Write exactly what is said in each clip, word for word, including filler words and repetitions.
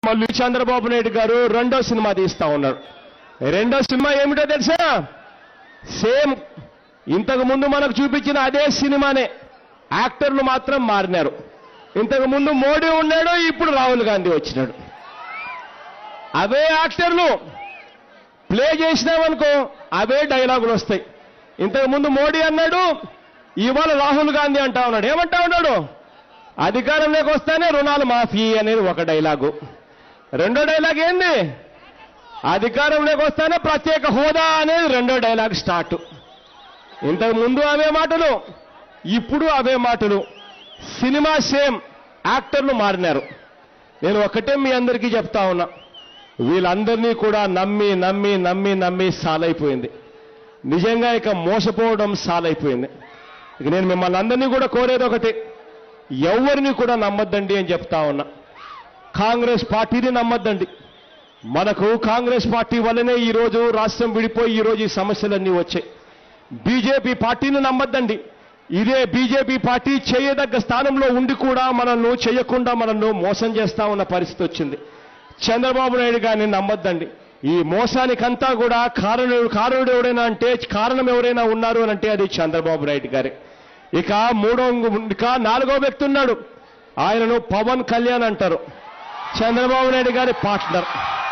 మళ్ళీ చంద్రబాబు నాయుడు గారు రెండో సినిమా తీస్తా ఉన్నారు. రెండో సినిమా ఏమిటో తెలుసా? సేమ్ ఇంతకు ముందు మనకు చూపించిన అదే సినిమానే, యాక్టర్లు మాత్రం మారినారు. ఇంతకు ముందు మోడీ ఉన్నాడు, ఇప్పుడు రాహుల్ గాంధీ వచ్చినాడు. అవే యాక్టర్లు ప్లే చేసినామనుకో అవే డైలాగులు వస్తాయి. ఇంతకు ముందు మోడీ అన్నాడు, ఇవాళ రాహుల్ గాంధీ అంటా ఉన్నాడు. ఏమంటా ఉన్నాడు? అధికారంలోకి వస్తానే రుణాలు మాఫీ అనేది ఒక డైలాగు. రెండో డైలాగ్ ఏంది? అధికారంలోకి వస్తానే ప్రత్యేక హోదా అనేది రెండో డైలాగ్ స్టార్ట్. ఇంతకు ముందు అవే మాటలు, ఇప్పుడు అవే మాటలు. సినిమా సేమ్, యాక్టర్లు మారినారు. నేను ఒకటే మీ అందరికీ చెప్తా ఉన్నా, వీళ్ళందరినీ కూడా నమ్మి నమ్మి నమ్మి నమ్మి సాలైపోయింది. నిజంగా ఇక మోసపోవడం సాలైపోయింది. ఇక నేను మిమ్మల్ని అందరినీ కూడా కోరేది ఒకటి, ఎవరిని కూడా నమ్మద్దండి అని చెప్తా ఉన్నా. కాంగ్రెస్ పార్టీని నమ్మద్దండి. మనకు కాంగ్రెస్ పార్టీ వల్లనే ఈరోజు రాష్ట్రం విడిపోయి ఈరోజు ఈ సమస్యలన్నీ వచ్చాయి. బీజేపీ పార్టీని నమ్మద్దండి. ఇదే బీజేపీ పార్టీ చేయదగ్గ స్థానంలో ఉండి కూడా మనల్ని చేయకుండా మనల్ని మోసం చేస్తా ఉన్న పరిస్థితి వచ్చింది. చంద్రబాబు నాయుడు గారిని నమ్మద్దండి. ఈ మోసానికంతా కూడా కారణుడు కారణుడు ఎవరైనా అంటే కారణం ఎవరైనా ఉన్నారు అని అంటే అది చంద్రబాబు నాయుడు గారే. ఇక మూడో ఇక నాలుగో వ్యక్తి ఉన్నాడు, ఆయనను పవన్ కళ్యాణ్ అంటారు, చంద్రబాబు నాయుడు గారి పార్ట్నర్.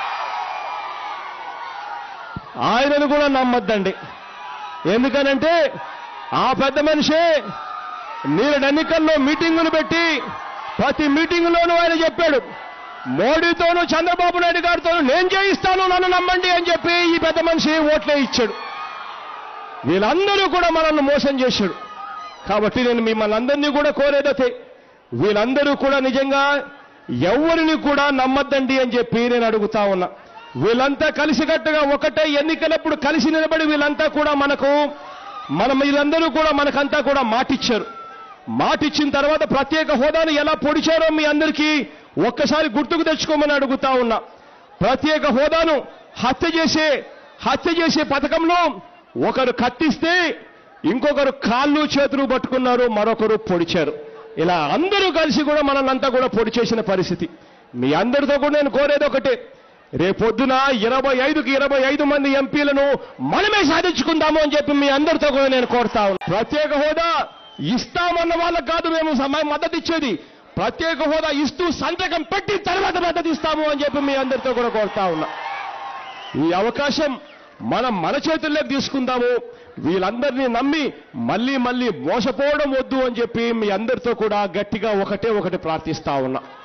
ఆయనను కూడా నమ్మద్దండి. ఎందుకనంటే ఆ పెద్ద మనిషి నేడు ఎన్నికల్లో మీటింగులు పెట్టి ప్రతి మీటింగులోనూ ఆయన చెప్పాడు, మోడీతోనూ చంద్రబాబు నాయుడు గారితోనూ నేను చేయిస్తాను, నన్ను నమ్మండి అని చెప్పి ఈ పెద్ద మనిషి ఓట్లే ఇచ్చాడు. వీళ్ళందరూ కూడా మనల్ని మోసం చేశాడు. కాబట్టి నేను మిమ్మల్ని అందరినీ కూడా కోరేదతే, వీళ్ళందరూ కూడా నిజంగా ఎవరిని కూడా నమ్మద్దండి అని చెప్పి నేను అడుగుతా ఉన్నా. వీళ్ళంతా కలిసికట్టుగా ఒకటే ఎన్నికలప్పుడు కలిసి నిలబడి వీళ్ళంతా కూడా మనకు మన వీళ్ళందరూ కూడా మనకంతా కూడా మాటిచ్చారు. మాటిచ్చిన తర్వాత ప్రత్యేక హోదాను ఎలా పొడిచారో మీ అందరికీ ఒక్కసారి గుర్తుకు తెచ్చుకోమని అడుగుతా ఉన్నా. ప్రత్యేక హోదాను హత్య చేసే హత్య చేసే పథకంలో ఒకరు కత్తిస్తే ఇంకొకరు కాళ్ళు చేతులు పట్టుకున్నారు, మరొకరు పొడిచారు. ఇలా అందరూ కలిసి కూడా మనల్నంతా కూడా పొడి చేసిన పరిస్థితి. మీ అందరితో కూడా నేను కోరేది ఒకటే, రేపొద్దున ఇరవై ఐదుకి ఇరవై ఐదు మంది ఎంపీలను మనమే సాధించుకుందాము అని చెప్పి మీ అందరితో కూడా నేను కోరుతా ఉన్నా. ప్రత్యేక హోదా ఇస్తామన్న వాళ్ళకు కాదు మేము సమయం మద్దతు ఇచ్చేది, ప్రత్యేక హోదా ఇస్తూ సంతకం పెట్టి తర్వాత మద్దతు ఇస్తాము అని చెప్పి మీ అందరితో కూడా కోరుతా ఉన్నా. ఈ అవకాశం మనం మన చేతుల్లోకి తీసుకుందాము. వీళ్ళందరినీ నమ్మి మళ్ళీ మళ్ళీ మోసపోవడం వద్దు అని చెప్పి మీ అందరితో కూడా గట్టిగా ఒకటే ఒకటి ప్రార్థిస్తా ఉన్నా.